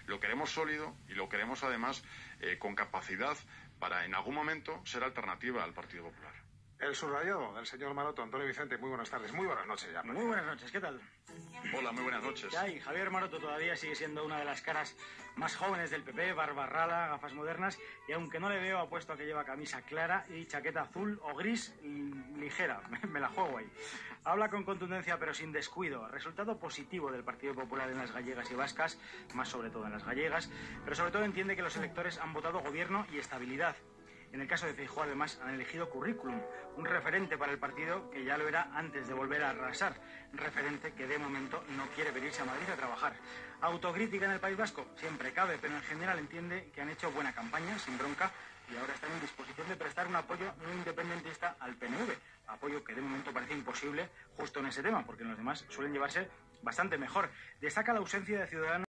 Lo queremos sólido y lo queremos además con capacidad para en algún momento ser alternativa al Partido Popular. El subrayado del señor Maroto. Antonio Vicente, muy buenas tardes. Muy buenas noches ya. Muy buenas noches, ¿qué tal? Hola, muy buenas noches. ¿Qué hay? Javier Maroto todavía sigue siendo una de las caras más jóvenes del PP, barba rala, gafas modernas, y aunque no le veo, apuesto a que lleva camisa clara y chaqueta azul o gris ligera. Me la juego ahí. Habla con contundencia pero sin descuido. Resultado positivo del Partido Popular en las gallegas y vascas, más sobre todo en las gallegas, pero sobre todo entiende que los electores han votado gobierno y estabilidad. En el caso de Feijóo, además, han elegido currículum, un referente para el partido que ya lo era antes de volver a arrasar, referente que de momento no quiere venirse a Madrid a trabajar. Autocrítica en el País Vasco, siempre cabe, pero en general entiende que han hecho buena campaña, sin bronca, y ahora están en disposición de prestar un apoyo no independentista al PNV, apoyo que de momento parece imposible justo en ese tema, porque en los demás suelen llevarse bastante mejor. Destaca la ausencia de Ciudadanos